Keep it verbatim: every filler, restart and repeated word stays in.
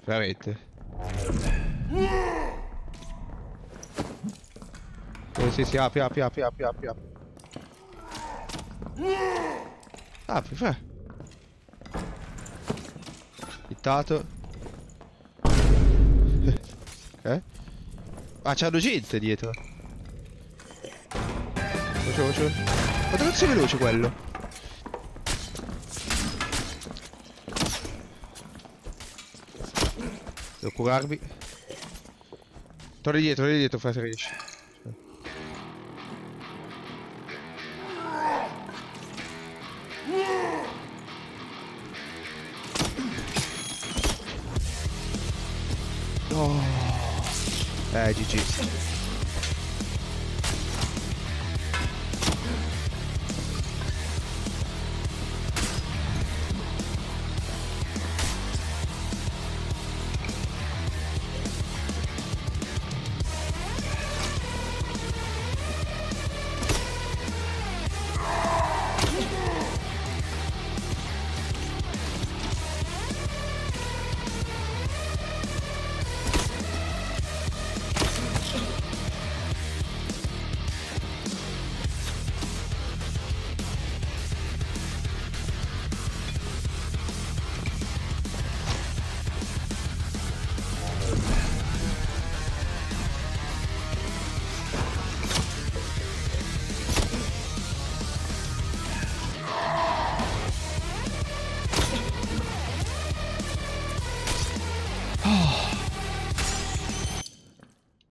Veramente. Eh, sì, sì, apri, apri, apri, apri, apri, apri. Apri, fa. Hittato. Eh? Ah, c'hanno gente dietro. Veloce, veloce. Quanto cazzo è veloce quello? Devo curarmi. Torni dietro, torni dietro, fa se riesci. No. Eh, G G.